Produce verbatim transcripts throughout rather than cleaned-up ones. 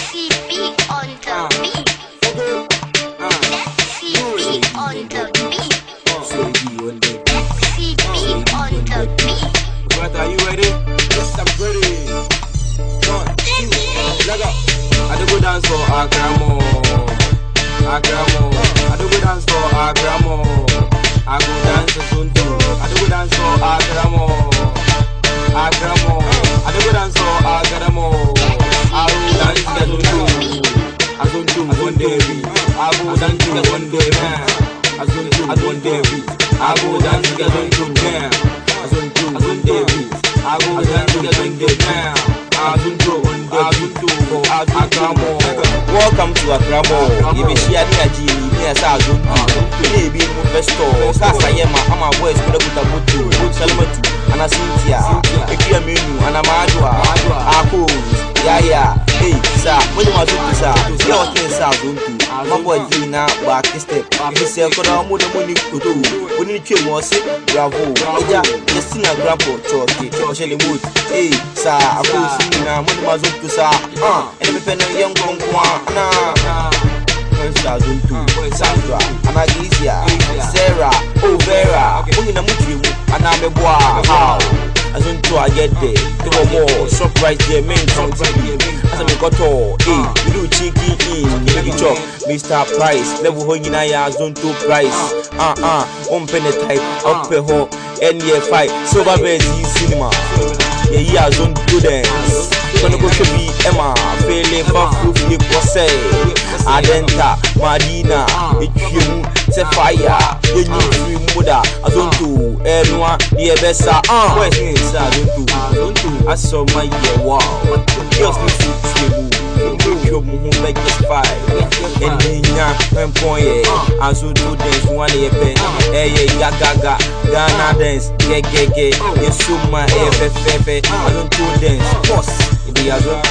C B on the beat. C B on the beat. C B on the beat. What, are you ready? Yes, I'm ready. One, two, leg up. I do go dance for Accra, Accra. I do go dance for Accra. I go dance for Azonto. I do go dance for Accra, Accra. I do go dance for Accra. I will dance for Azonto. Azonto one day. I go dance for one day. Azonto one day. I go dance for Azonto now. Azonto one day. I go dance for one day now. Azonto one day. Azonto Accra. Welcome to Accra. You be sharing a G. Yes, Azonto. Maybe in Festo. Kasayema. I'm a voice. Kuda kuta butu. Salamatu. Ana Cynthia. Ekia menu. Ana Madua. Ako. Yeah, yeah. Hey, sir. When you want to sir? You want to say Azonto. My boy Dina. Back step. You say koda mo de money kutu. When you try more say bravo. Eja. Just in a grandpa talk. Shele mood. Hey, sir. Ako sina. When you want to sir? Ah. And me pen young konkwa. Na. Azonto, Sandra, Anagisia, Sarah, oh Vera, only na mutu, and I'm a boy. How? Azonto, I get there. Two more surprise there, main something. As I got all, eh, we do cheeky in, give me chop, Mister Price, level holding I Azonto price. Ah, ah, on penny type, up a ho, N E F I, silver bed cinema. Yeah, yeah, Azonto dance. Gonna go to be Emma, Fele, Bafu, Nicosse, Adenta, Marina, Ichimu, Tefaya, the new Muda, Azonto, Enwa, the Ebessa, ah, where's this Azonto? Azonto, I saw my year, wow, girls need to see you make this five, and Nina, and Poye, Azonto dance one a pen, eh, Gaga, Ghana dance, Gege, Yesuma, F F F, Azonto dance, boss. I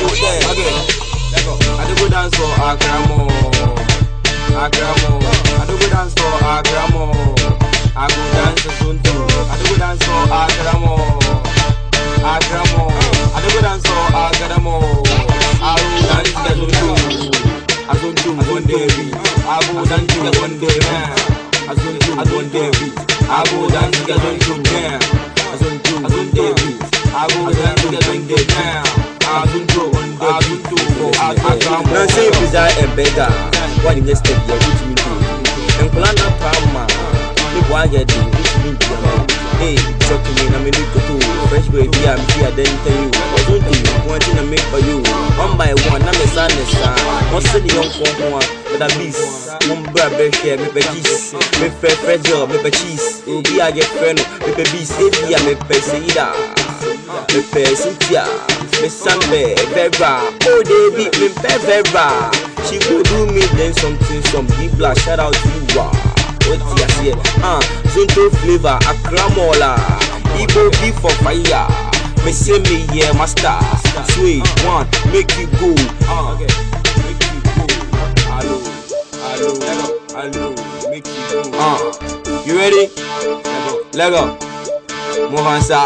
do go dance for Accra, Accra. I do go dance for Accra. I go dance for Azonto. I do go dance for Accra, Accra. I do go dance for Accra. I will dance for Azonto. Azonto one day. I go dance for one day. Azonto one day. I go dance for Azonto now. Azonto one day. I go dance for one day now. Azonto, Azonto, Azonto. Now say pizza and beggar. What in yesterday, which means and Plana Palma. The boy get it, which means hey, talk to me. I'm in the fresh baby. I'm here, then tell you. Azonto, wanting to make for you. One by one, I'm a son, a son. What's the young one? But a beast. One brother share, me pe cheese. Me fair fragile, me pe cheese. Be I get friend, me pe beast. If you are me pe seida. Me pe Cynthia. Me Sambe, Vera, oh they beat me Vera. She go do me then something, some big black. Shout out to you, ah. What you say? Ah, Azonto flavor, Accra mola. Igbo beef for fire. Me say me yeah, master. Sweet one, make you go. Ah, okay, make you go. Hello, hello, hello, make you go. Ah, you ready? Let go, move on, sir.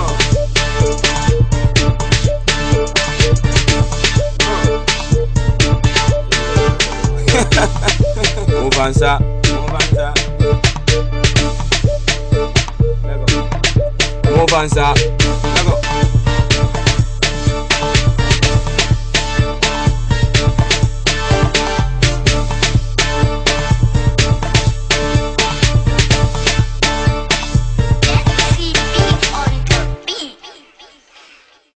Move on, sir. Move on, sir. Move on, sir.